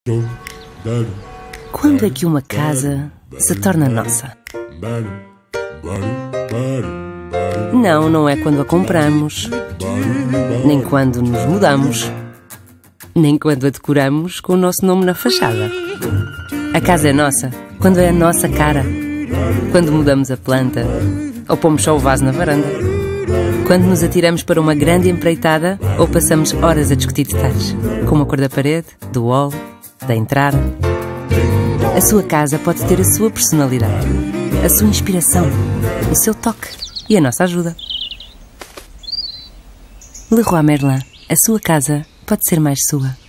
Quando é que uma casa se torna nossa? Não é quando a compramos, nem quando nos mudamos, nem quando a decoramos com o nosso nome na fachada. A casa é nossa quando é a nossa cara, quando mudamos a planta ou pomos só o vaso na varanda, quando nos atiramos para uma grande empreitada ou passamos horas a discutir detalhes, como a cor da parede, do hall, da entrada. A sua casa pode ter a sua personalidade, a sua inspiração, o seu toque e a nossa ajuda. Leroy Merlin, a sua casa pode ser mais sua.